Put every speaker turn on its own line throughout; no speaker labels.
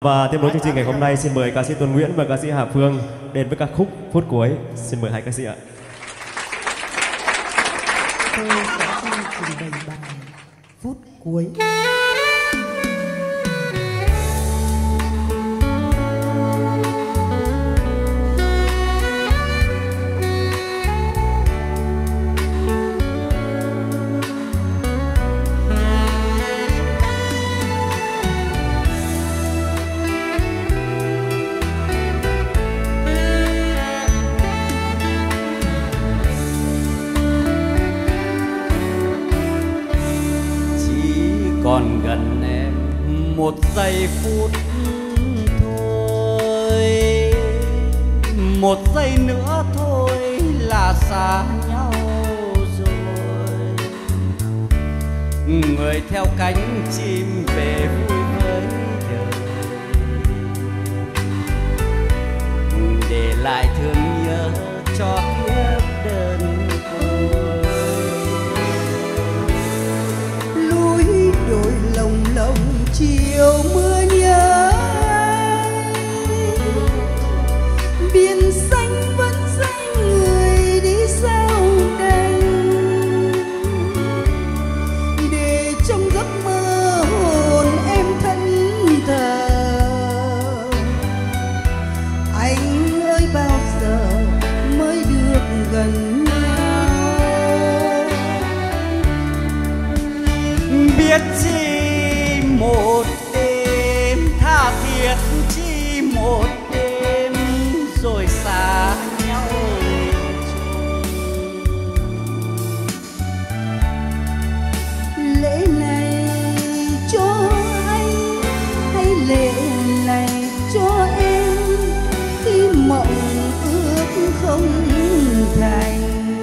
Và tiếp nối chương trình ngày hôm nay, xin mời ca sĩ Tuấn Nguyễn và ca sĩ Hà Phương đến với ca khúc Phút Cuối. Xin mời hai ca sĩ ạ.
Tôi sẽ trình bày bài Phút Cuối.
Còn gần em một giây phút thôi, một giây nữa thôi là xa nhau rồi. Người theo cánh chim về vui với đời, để lại thương nhớ cho kiếp đơn côi.
Đôi lồng lộng chiều mưa nhớ, biển xanh vẫn xanh người đi sao đành, để trong giấc mơ hồn em thân thờ. Anh ơi bao giờ mới được gần nhau,
biết chi một đêm tha thiết, chi một đêm rồi xa nhau
lễ này cho anh hay lễ này cho em, khi mộng ước không thành.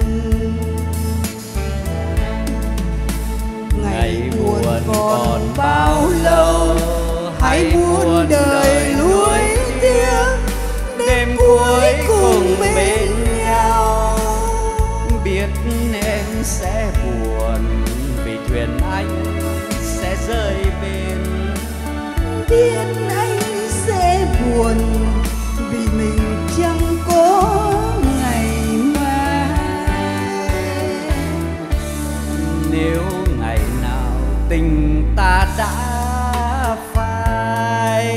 Ngày buồn còn bao lâu, hãy muôn đời nuối tiếc, đêm cuối cùng bên nhau.
Biết em sẽ buồn vì thuyền anh sẽ rơi bên,
biết anh sẽ buồn vì mình chẳng có ngày mai.
Nếu ngày nào tình ta đã phai,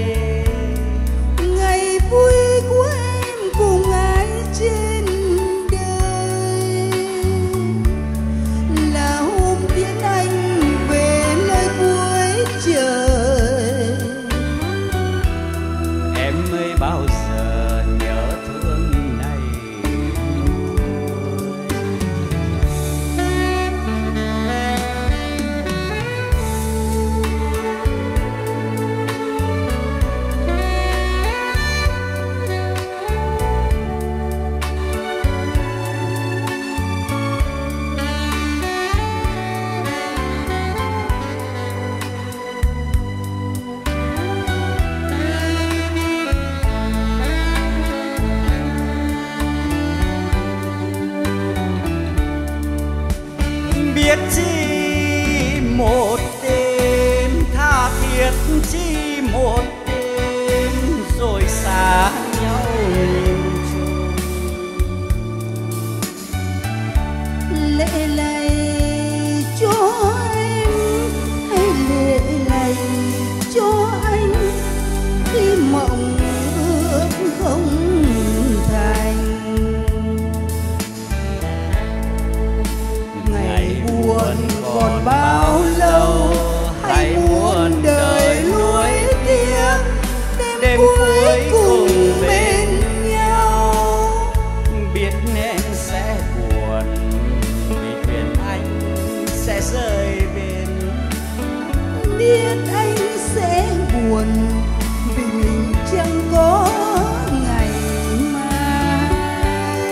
ngày vui của em cùng ai trên đời, là hôm tiễn anh về nơi cuối trời.
em ơi bao giờ nhớ thương này biết chi một đêm tha thiết, chi một đêm rồi xa nhau chung.
Lễ này cho em hay lễ này cho anh, khi mộng ước không thành. Ngày buồn còn bao lâu, hãy muôn đời nuối tiếc, đêm cuối cùng bên nhau.
Biết em sẽ buồn vì thuyền anh sẽ rơi bên,
biết anh sẽ buồn vì mình chẳng có ngày mai.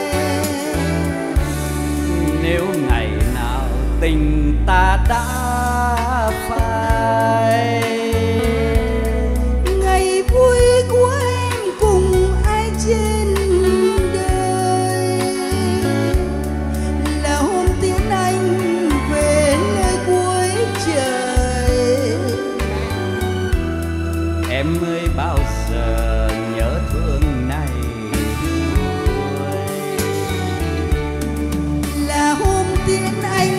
nếu ngày nào tình ta đã phai,
ngày vui của em cùng ai trên đời, là hôm tiễn anh về nơi cuối trời.
em ơi ơi bao giờ nhớ thương này
là hôm tiễn anh